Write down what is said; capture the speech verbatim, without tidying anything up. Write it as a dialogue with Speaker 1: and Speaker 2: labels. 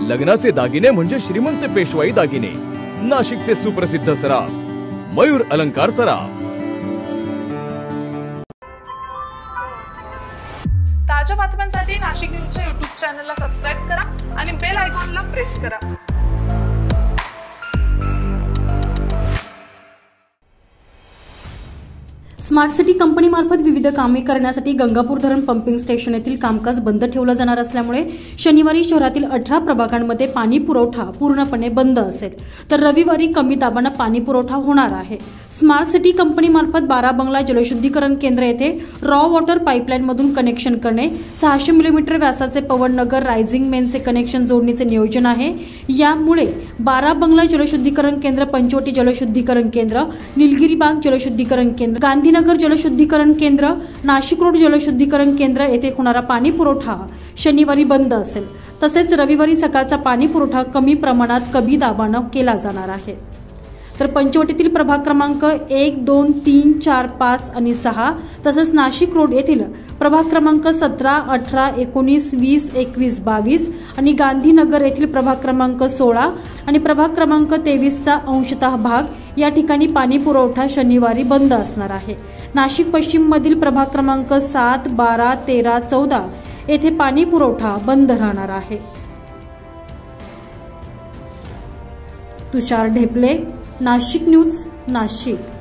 Speaker 1: लग्नाचे दागिने म्हणजे श्रीमंत पेशवाई दागिने, नाशिकचे सुप्रसिद्ध सराफ मयूर अलंकार सराफ।
Speaker 2: ताज्या बातम्यांसाठी नाशिक न्यूजच्या यूट्यूब चॅनलला सबस्क्राइब करा आणि बेल आयकॉनला प्रेस करा।
Speaker 3: स्मार्ट सिटी कंपनीमार्फत विविध कामे करण्यासाठी गंगापूर धरण पंपिंग स्टेशन येथील कामकाज बंद ठेवलं जाणार असल्यामुळे शनिवारी शहरातील अठरा प्रभागांमध्ये पाणी पुरवठा पूर्णपणे बंद असेल, तर रविवारी कमी दाबाने पाणी पुरवठा होणार आहे। स्मार्ट सिटी कंपनीमार्फत बारा बंगला जलशुद्धीकरण केंद्र येथे रॉ वॉटर पाईपलाईनमधून कनेक्शन करणे, सहाशे मिलीमीटर व्यासाचे पवननगर रायझिंग मेनचे कनेक्शन जोडणीचे नियोजन आहे। यामुळे बारा बंगला जलशुद्धीकरण केंद्र, पंचवटी जलशुद्धीकरण केंद्र, निलगिरीबाग जलशुद्धीकरण केंद्र, गांधीनगर जलशुद्धीकरण केंद्र, नाशिक रोड जलशुद्धीकरण केंद्र येथे होणारा पाणी पुरवठा शनिवारी बंद असेल। तसेच रविवारी सकाळचा पाणी पुरवठा कमी प्रमाणात कमी दाबाने केला जाणार आहे। तर पंचवटीतील प्रभाग क्रमांक एक, दोन, तीन, चार, पाच आणि सहा तसेच नाशिक रोड येथील प्रभाग क्रमांक सतरा, अठरा, एकोणीस, वीस, एकवीस, बावीस आणि गांधीनगर येथील प्रभाग क्रमांक सोळा आणि प्रभाग क्रमांक तेवीसचा अंशतः भाग या ठिकाणी पाणी पुरवठा शनिवारी बंद असणार आहे। नाशिक पश्चिम मधील प्रभाग क्रमांक सात, बारा, तेरा, चौदा येथे पाणी पुरवठा बंद राहणार आहे। तुषार ढेपले, नाशिक न्यूज, नाशिक।